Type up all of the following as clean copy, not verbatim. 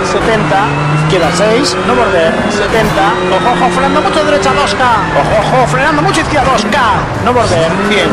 70, izquierda 6, no morder, 70, ojo, ojo, frenando mucho, derecha 2K, ojo, ojo, frenando mucho, izquierda 2K, no morder, 100,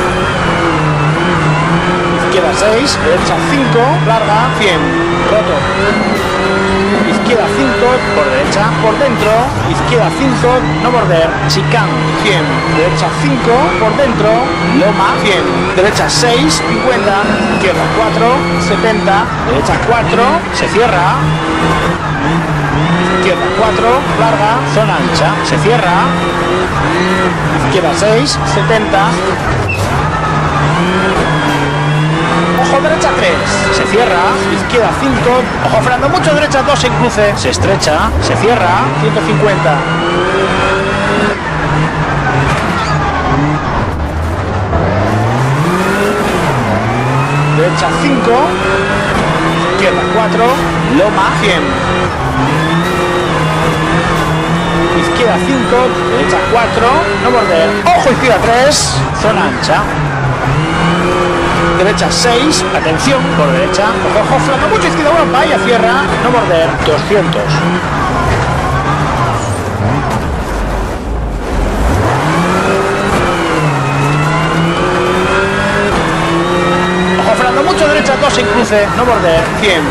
izquierda 6, derecha 5, larga, 100, roto, izquierda 5, por derecha, por dentro, izquierda 5, no morder, chicane, 100, derecha 5, por dentro, loma, 100, derecha 6, 50, izquierda 4, 70, derecha 4, se cierra, izquierda 4, larga, zona ancha, se cierra, izquierda 6, 70, ojo, derecha 3, se cierra, izquierda 5, ojo, frenando mucho, derecha 2 en cruce, se estrecha, se cierra, 150. Derecha 5, izquierda 4, loma, 100. Izquierda 5, derecha 4, no morder, ojo, izquierda 3, zona ancha. Derecha 6, atención, por derecha, ojo, ojo, frenando mucho, izquierda 1, vaya, cierra, no morder, 200. Ojo, frenando mucho, derecha 2 en cruce, no morder, 100.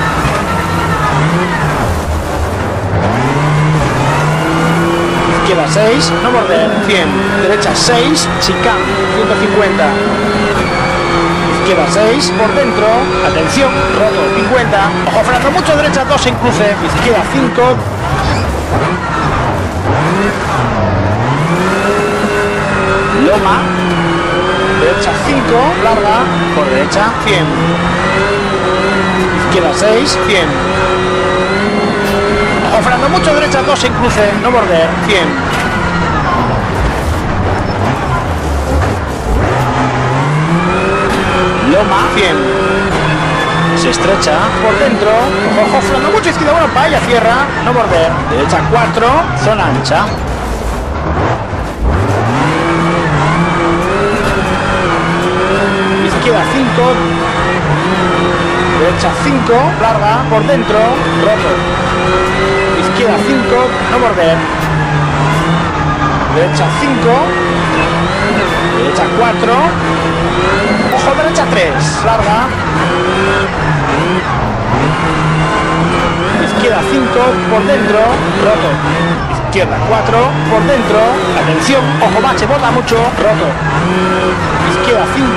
Izquierda 6, no morder, 100. Derecha 6, chicane, 150. Izquierda 6, por dentro, atención, roto, 50, ojo, frenando mucho, derecha 2 en cruce, izquierda 5, loma, derecha 5, larga, por derecha, 100, izquierda 6, 100, ojo, frenando mucho, derecha 2 en cruce, no morder, 100. Loma, 100, se estrecha, por dentro, ojo, frenando mucho, izquierda 1, vaya, cierra, no morder, derecha 4, zona ancha. Izquierda 5, derecha 5, larga, por dentro, roto. Izquierda 5, no morder, derecha 5, derecha 4, ojo, derecha 3, larga, izquierda 5, por dentro, roto, izquierda 4, por dentro, atención, ojo, bache, bota mucho, roto, izquierda 5,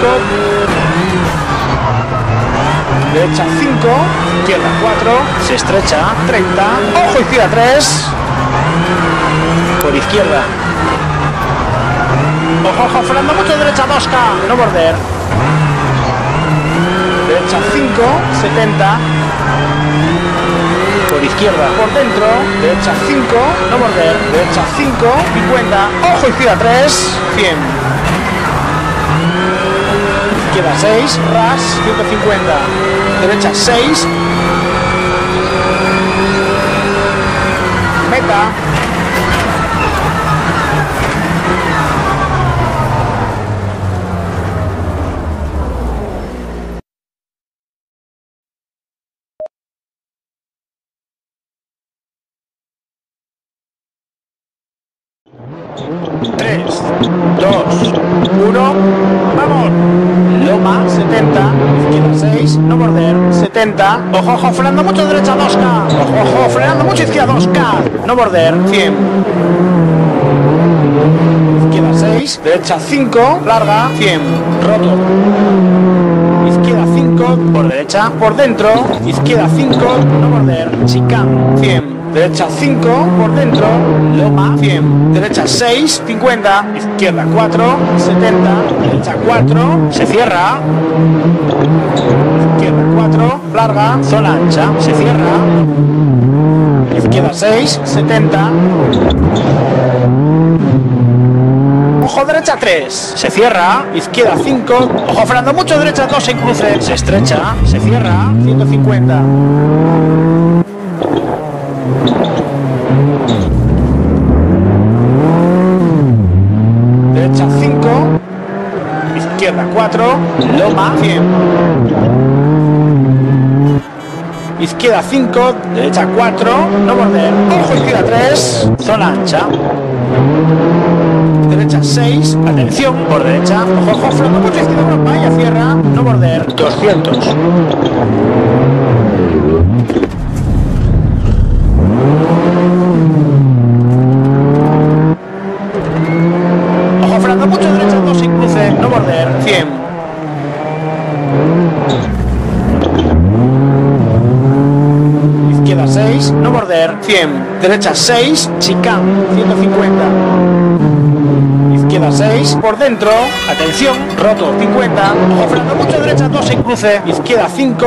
derecha 5, izquierda 4, se estrecha, 30, ojo, izquierda 3, por izquierda. Ojo, ojo, frenando mucho, derecha 2K, no morder. Derecha 5, 70. Por izquierda, por dentro. Derecha 5, no morder. Derecha 5, 50. Ojo, izquierda 3, 100. Izquierda 6, ras, 150. Derecha 6. Meta. Tres, 2, 1, vamos. Loma, 70, izquierda 6, no morder, 70, ojo, ojo, frenando mucho, derecha 2K, ojo, ojo, frenando mucho, izquierda 2K, no morder, 100. Izquierda 6, derecha 5, larga, 100, roto. Izquierda 5, por derecha, por dentro, izquierda 5, no morder, chicane, 100. Derecha 5, por dentro, loma, 100. Derecha 6, 50. Izquierda 4, 70. Derecha 4, se cierra. Izquierda 4, larga, zona ancha, se cierra. Izquierda 6, 70. Ojo, derecha 3, se cierra. Izquierda 5, ojo, frenando mucho, derecha 2 en cruce, se estrecha, se cierra, 150. Derecha 5, izquierda 4, loma, 100. izquierda 5, derecha 4, no border, ojo izquierda 3, zona ancha, derecha 6, atención, por derecha, ojo, frenando mucho izquierda, Europa, y cierra, no border, 200. Ojo, frenando mucho derecha 2 sin cruce, no border, 100. Izquierda 6, no border, 100. Derecha 6, chicane, 150. Izquierda 6, por dentro, atención, roto, 50. Ojo, frenando mucho derecha 2 sin cruce. Izquierda 5.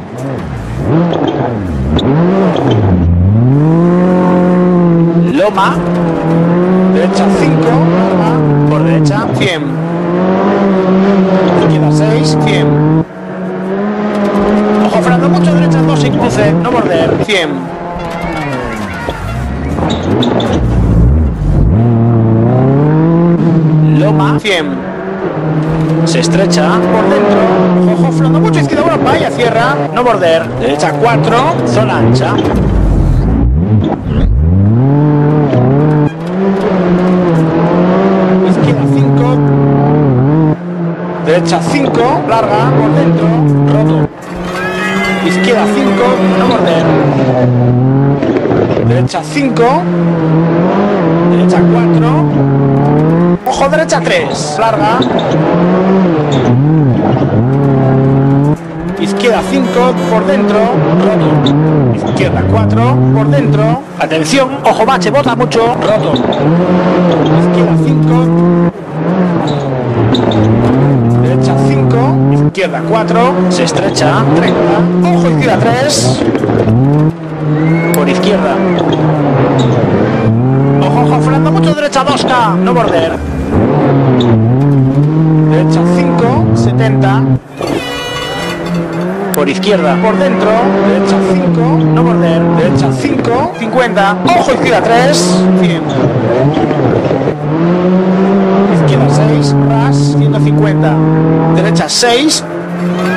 Loma. Derecha 5, por derecha, 100. Izquierda 6, 100. Ojo, frenando mucho derecha 2 sin cruce, no border, 100. Loma, 100. Se estrecha por dentro. Ojo, frenando mucho izquierda, Europa, y cierra, no border. Derecha 4, zona ancha. Izquierda 5. Derecha 5, larga, por dentro, roto. Izquierda 5, no border. Derecha 5. Derecha 4. Ojo, derecha 3, larga. Izquierda 5, por dentro, roto. Izquierda 4, por dentro. Atención, ojo, bache, bota mucho, roto. Izquierda 5. Derecha 5, izquierda 4, se estrecha, 30, ojo izquierda 3, por izquierda. Ojo, frenando mucho derecha 2K, no border. Derecha 5, 70, por izquierda, por dentro, derecha 5, no border. Derecha 5, 50, ojo izquierda 3, 100. Izquierda 6, ras, 150. Derecha 6,